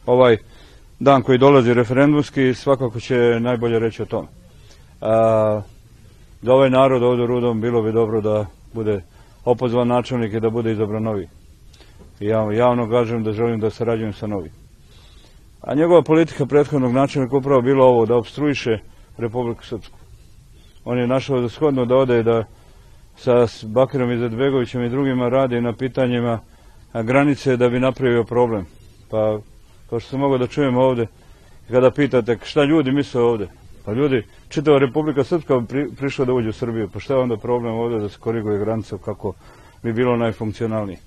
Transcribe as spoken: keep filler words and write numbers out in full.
ovaj dan koji dolazi referendumski svakako će najbolje reći o tome. A, za ovaj narod ovdje u Rudom bilo bi dobro da bude opozvan načelnik i da bude izabran novi. I ja javno kažem da želim da sarađujem sa novim. A njegova politika prethodnog načelnika upravo bilo ovo, da opstruiše Republiku Srpsku. On je našao za shodno da ode da sa Bakirom Izetbegovićem i drugima radi na pitanjima granice da bi napravio problem. Pa, kao što sam mogao da čujem ovdje, kada pitate šta ljudi misle ovdje, pa ljudi, čitava Republika Srpska pri, prišla da uđe u Srbiju, pa šta je onda problem ovdje da se koriguje granica kako bi bilo najfunkcionalnije?